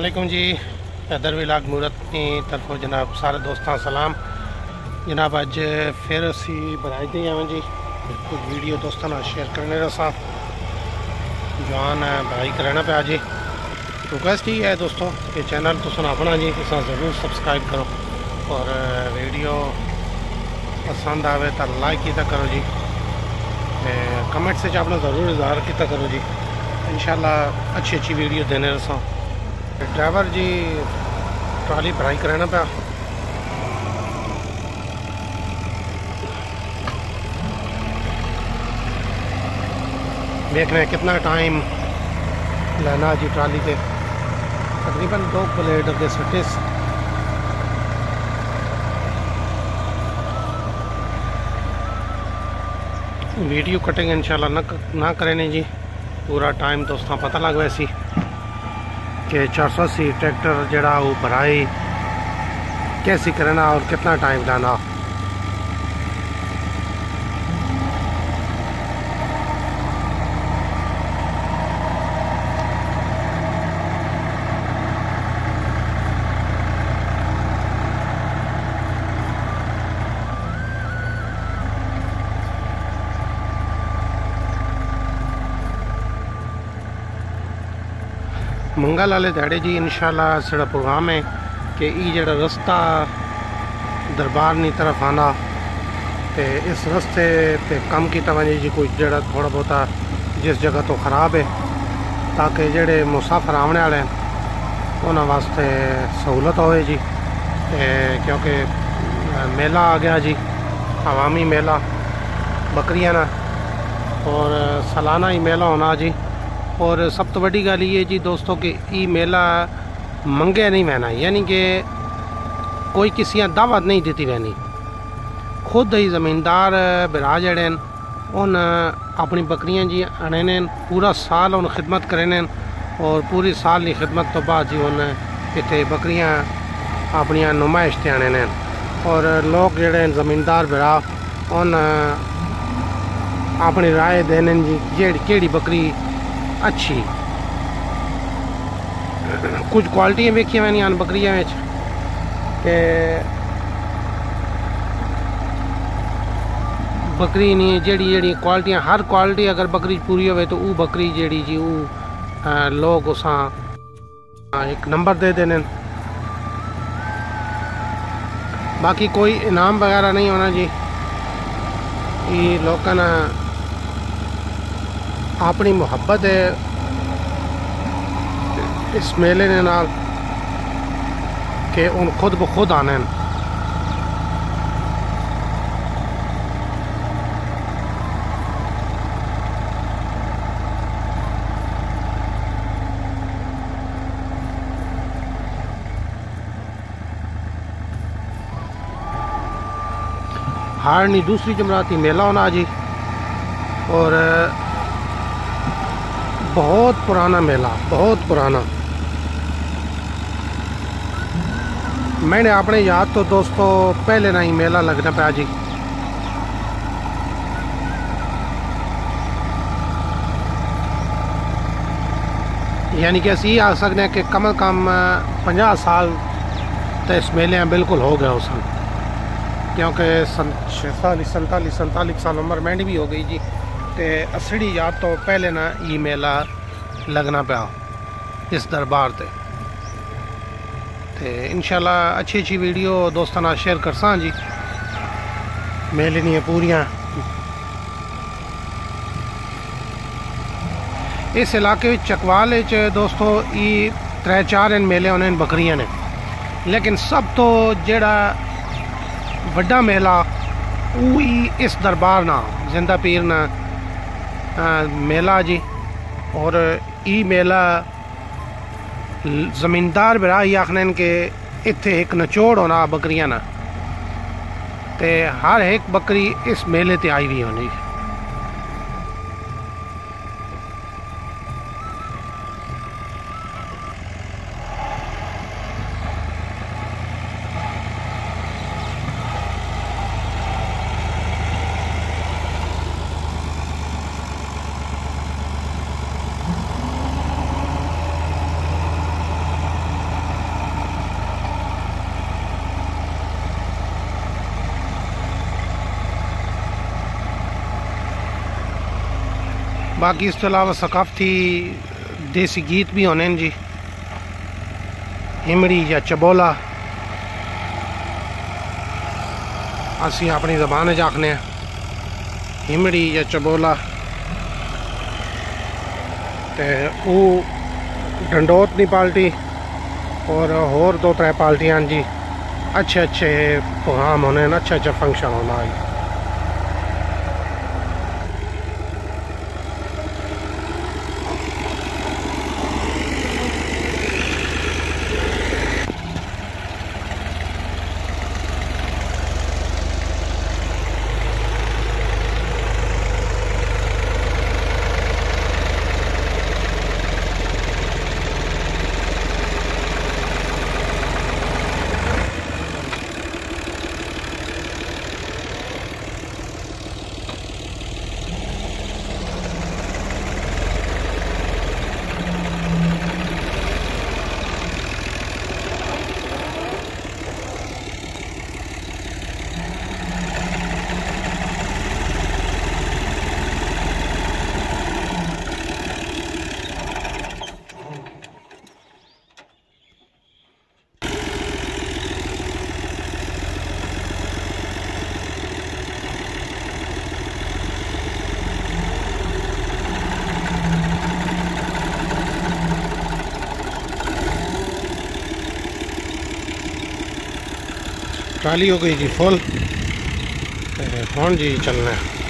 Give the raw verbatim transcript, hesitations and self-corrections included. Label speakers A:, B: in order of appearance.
A: अस्सलामुअलैकुम जी। हैदर विलाग मूरत की तरफों जनाब सारे दोस्तों सलाम। जनाब अज फिर असी बनाई दी आवें जी कुछ वीडियो दोस्तों ना शेयर करने रसा जवान भाई करना पाया जी। रिक्वेस्ट ही है दोस्तों कि चैनल तो सुना अपना जी इस ज़रूर सब्सक्राइब करो और वीडियो पसंद आवे तो लाइक किया करो जी, कमेंट से अपना ज़रूर इजहार किया करो जी। इंशाल्लाह अच्छी अच्छी वीडियो देने रसा। ड्राइवर जी ट्राली भराई कराना पाया। देखना है कितना टाइम लेना जी ट्राली के, तकरीबन दो प्लेट के सटे वीडियो कटिंग इंशाल्लाह ना ना करें जी। पूरा टाइम दोस्तों पता लग वैसी कि चार सौ अस्सी ट्रैक्टर जड़ा वो भराई कैसी करना और कितना टाइम लाना। मंगल वाले दिहाड़े जी इंशाल्लाह साड़ा प्रोग्राम है कि ये जड़ा रास्ता दरबार की तरफ आना तो इस रस्ते पे कम किया वजे जी कुछ जड़ा थोड़ा बहुता जिस जगह तो ख़राब है ताकि जड़े मुसाफिर आने वाले हैं उन्होंने वास्ते सहूलत होए जी। क्योंकि मेला आ गया जी, अवामी मेला बकरियां ना और सालाना ही मेला होना जी। और सब तो बड़ी गल ये जी दोस्तों कि ये मेला मंगे नहीं बहना, यानी कि कोई किसी दावत नहीं दी रहनी। खुद ही ज़मींदार बिरा जड़े उन अपनी बकरियां जी आने ने पूरा साल उन खिदमत करें और पूरी साल की खिदमत तो बाद जी उन इतने बकरियां अपनी नुमाइश से आने ने और लोग जड़े ज़मींदार बिरा उन अपनी राय देने जी जेड़ी केड़ी बकरी अच्छी। कुछ क्वालिटियाँ वेखिया मैंने आन बकरियां में के बकरी नहीं जेड़ी जेड़ी क्वालिटियाँ हर क्वालिटी अगर बकरी पूरी हो तो वो बकरी जेड़ी जी वो लोग उस एक नंबर दे देने। बाकी कोई इनाम वगैरह नहीं होना जी। ये लोगों ने अपनी मुहब्बत है इस मेले ने नाल के उन खुद ब खुद आने। हार नहीं दूसरी जमराती मेला होना जी और बहुत पुराना मेला, बहुत पुराना। मैंने अपने याद तो दोस्तों पहले ना ही मेला लगना पाया जी। यानी कि असी आ सकते हैं कि कम अज कम पचास साल तो इस मेले बिल्कुल हो गया उस क्योंकि सन छतालीस सैंतालीस सैंतालीस साल उम्र मैंने भी हो गई जी। ते असड़ी याद तो पहले ना ये मेला लगना पाया इस दरबार ते ते इंशाल्लाह अच्छी अच्छी वीडियो दोस्तों ना शेयर कर सा जी। मेले नहीं पूरियां इस इलाके चकवाल दोस्तों ये त्रै चार मेले होने बकरियां ने, लेकिन सब तो जेड़ा वड्डा मेला वो ही इस दरबार ना जिंदा पीर ना आ, मेला जी। और ई मेला ज़मींदार बिरा ही आखने के इत्थे एक नचोड़ होना बकरियां ना ते हर एक बकरी इस मेले ते आई हुई होनी। बाकी इस तो अलावा सकाफती देसी गीत भी होने जी, हिमड़ी या चबोला असी अपनी जबान च आखने, हिमड़ी या चबोला। ते वो डंडोत दी पार्टी और होर दो त्रै पार्टियां जी, अच्छे अच्छे प्रोग्राम होने, अच्छा अच्छा फंक्शन होना है। ट्राली हो गई जी फुल, हुण जी चलना है।